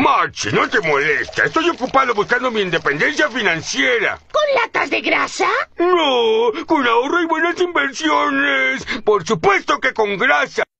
Marchi, no te molesta. Estoy ocupado buscando mi independencia financiera. ¿Con latas de grasa? No, con ahorro y buenas inversiones. Por supuesto que con grasa.